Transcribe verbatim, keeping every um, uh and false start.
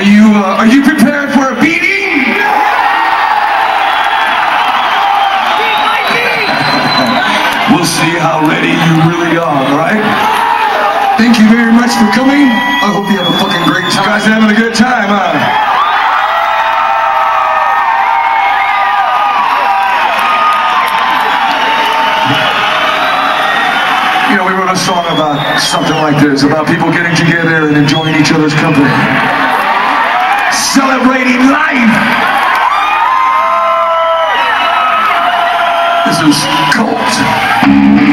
you, uh, are you prepared for a beating? We'll see how ready you really are, all right? Thank you very much for coming. I hope you have a fucking great time. You guys are having a good time, huh? You know, we wrote a song about something like this, about people getting together and enjoying each other's company. Celebrating life! This is Cult.